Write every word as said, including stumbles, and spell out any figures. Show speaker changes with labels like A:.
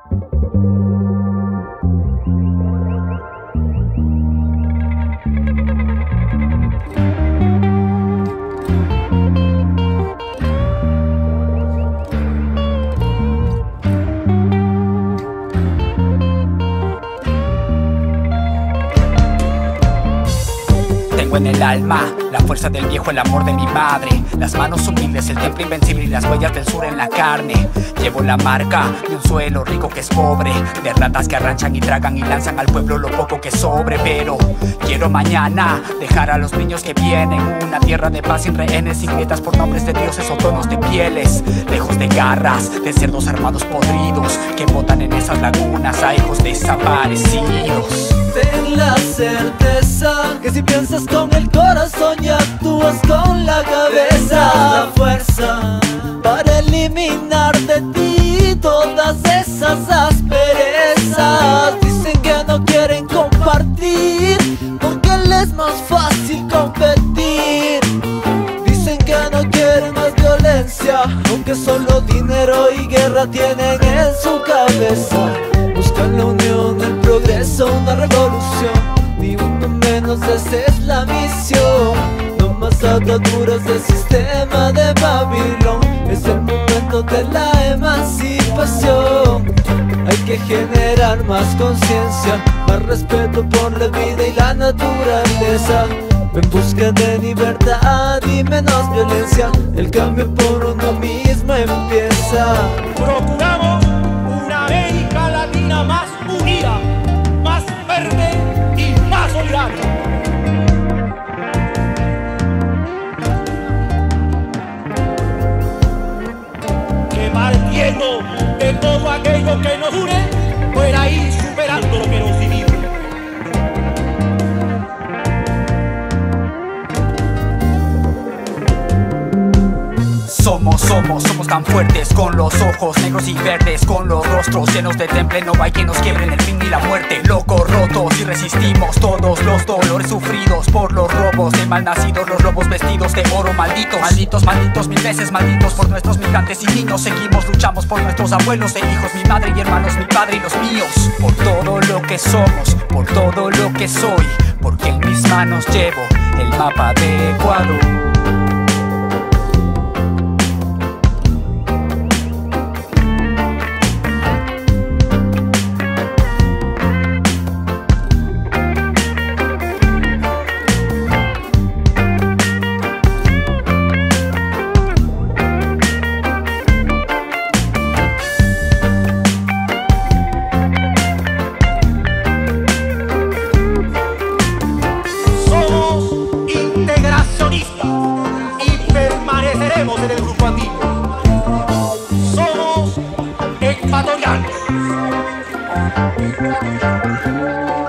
A: Tengo en el alma la fuerza del viejo, el amor de mi madre, las manos humildes, el templo invencible y las huellas del sur en la carne. Llevo la marca de un suelo rico que es pobre, de ratas que arranchan y tragan y lanzan al pueblo lo poco que sobre. Pero quiero mañana dejar a los niños que vienen una tierra de paz sin rehenes, sin grietas por nombres de dioses o tonos de pieles, lejos de garras, de cerdos armados podridos que botan en esas lagunas a hijos desaparecidos.
B: Ten la certeza que si piensas con el corazón y actúas con la cabeza, la fuerza para eliminar de ti todas esas asperezas. Dicen que no quieren compartir porque les es más fácil competir. Dicen que no quieren más violencia, aunque solo dinero y guerra tienen en su cabeza. Buscan la unión, el progreso, una revolución, ni uno menos, esa es la misión. No más ataduras del sistema de Babilón, es el momento de la emancipación. Hay que generar más conciencia, más respeto por la vida y la naturaleza, en busca de libertad y menos violencia. El cambio por uno mismo empieza.
C: Procuramos una América Latina más unida, más verde y más solidaria. Que partiendo de todo aquello que nos une, fuera ir superando lo que nos divide.
A: Somos, somos, somos tan fuertes, con los ojos negros y verdes, con los rostros llenos de temple. No hay quien nos quiebre en el fin ni la muerte. Locos, rotos y resistimos todos los dolores sufridos por los robos de malnacidos, los lobos vestidos de oro. Malditos, malditos, malditos, mil veces malditos por nuestros migrantes y niños. Seguimos, luchamos por nuestros abuelos e hijos, mi madre y hermanos, mi padre y los míos. Por todo lo que somos, por todo lo que soy, porque en mis manos llevo el mapa de Ecuador.
C: Y permaneceremos en el grupo andino. Somos ecuatorianos.